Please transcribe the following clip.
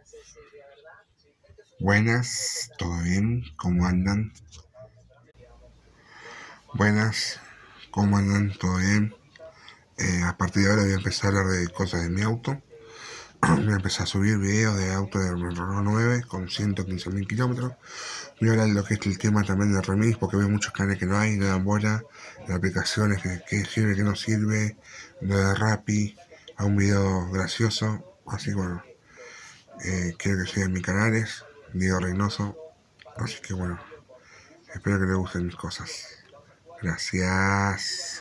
Buenas, ¿todo bien? ¿Cómo andan? Buenas, ¿cómo andan? ¿Todo bien? A partir de ahora voy a empezar a hablar de cosas de mi auto. Voy a empezar a subir videos de auto de Renault 9 con 115.000 kilómetros. Voy a hablar de lo que es el tema también de remis, porque veo muchos canales que no hay, no dan bola, de aplicaciones que sirve, que no sirve, lo de Rappi, a un video gracioso. Así que bueno, quiero que sigan mis canales, Diego Reynoso. Así que bueno, espero que les gusten mis cosas. Gracias.